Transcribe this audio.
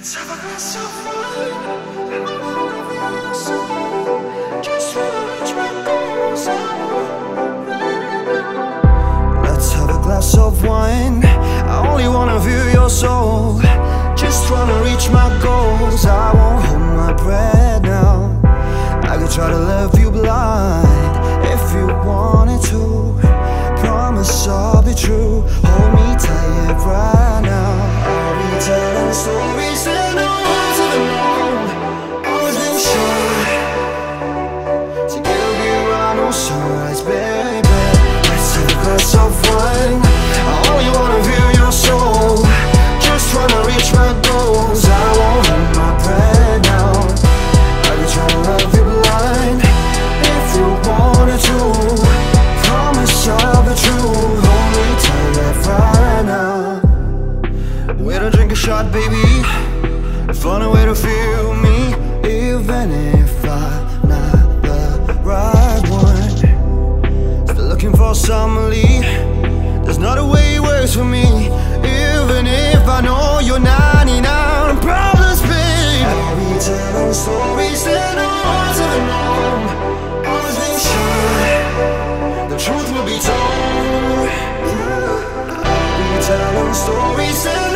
Let's have a glass of wine. I wanna feel your soul. Just wanna reach my goals. Let's have a glass of wine. I only wanna feel your soul. Just wanna reach my goals. I won't hold my breath now. I could try to leave you blind if you wanted to. Promise I'll be true. Hold me tight right now. I'll be telling stories that no one's ever known. Always been sure to give you right no sunrise, baby. Let's have a glass of wine. I only wanna feel your soul. Just wanna reach my goals. I won't hold my breath now. I could try to love you blind if you wanted to. Promise I'll be true. Hold me tight right now. Way to drink a shot, baby. Find a way to feel me, even if I'm not the right one. Still looking for somebody. There's not a way it works for me, even if I know you're 99 problems, babe. I'll be telling stories that no one's ever known. Always been sure the truth will be told. I'll be telling stories that